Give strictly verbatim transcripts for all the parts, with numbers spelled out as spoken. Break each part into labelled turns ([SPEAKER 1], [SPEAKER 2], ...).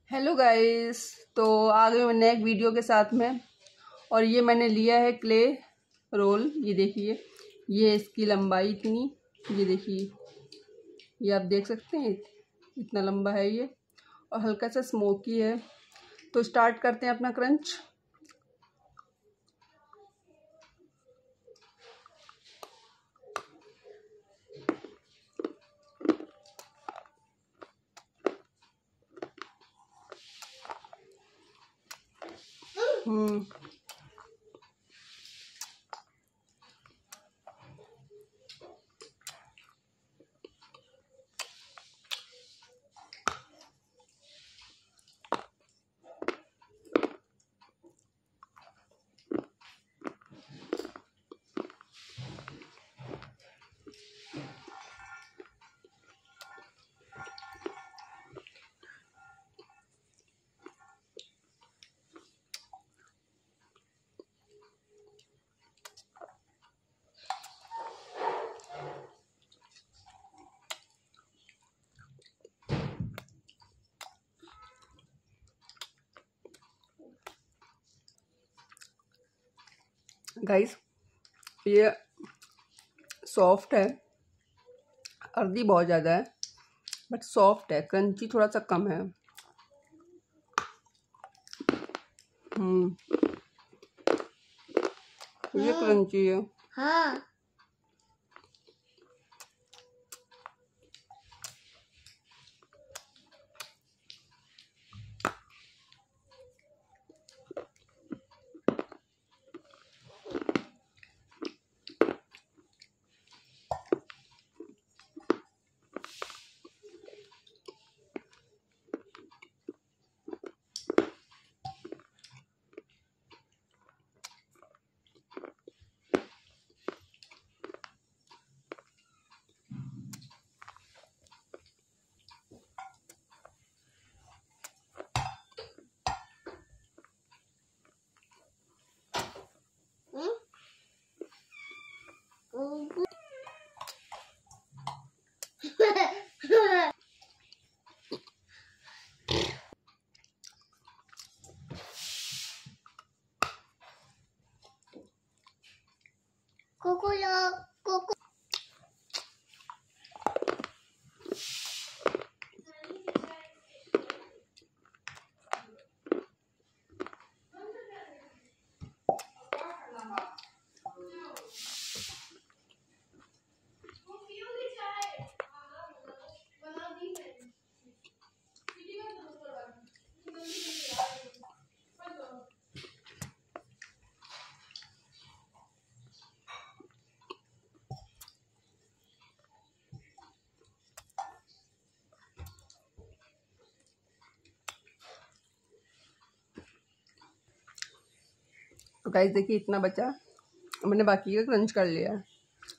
[SPEAKER 1] Hello guys. तो आ गई मैं नए एक वीडियो के साथ में। और ये मैंने लिया है क्ले रोल। ये देखिए, ये इसकी लंबाई इतनी, ये देखिए, ये आप देख सकते हैं इतना लंबा है ये, और हल्का सा स्मोकी है। तो स्टार्ट करते हैं अपना क्रंच। हम्म गाइस, ये सॉफ्ट है, अर्दी बहुत ज़्यादा है बट सॉफ्ट है, क्रंची थोड़ा सा कम है। हम्म ये क्रंची है।
[SPEAKER 2] हाँ। कोको कोको
[SPEAKER 1] तो गाइस देखिए, इतना बचा, मैंने बाकी का क्रंच कर लिया है।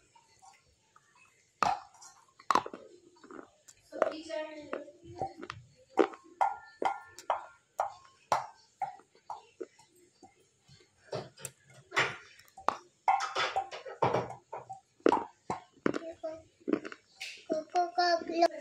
[SPEAKER 2] कोको का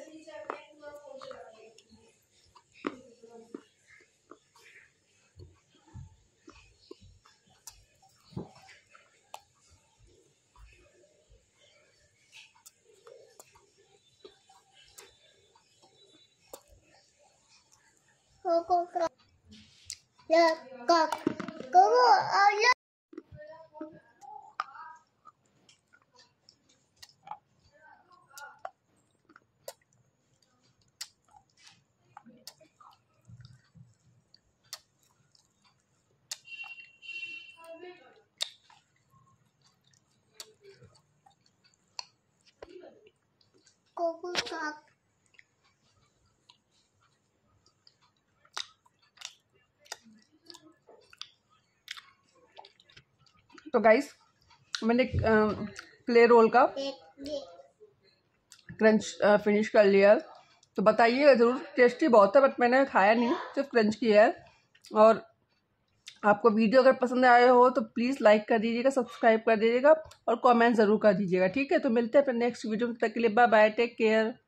[SPEAKER 2] कोको का कोको कोको और कोको का
[SPEAKER 1] तो गाइस, मैंने क्ले रोल का क्रंच फिनिश कर लिया। तो बताइएगा ज़रूर, टेस्टी बहुत है बट मैंने खाया नहीं, सिर्फ क्रंच किया है। और आपको वीडियो अगर पसंद आया हो तो प्लीज़ लाइक कर दीजिएगा, सब्सक्राइब कर दीजिएगा और कमेंट ज़रूर कर दीजिएगा। ठीक है, तो मिलते हैं अपने नेक्स्ट वीडियो में। तब तक के लिए बाय बाय, टेक केयर।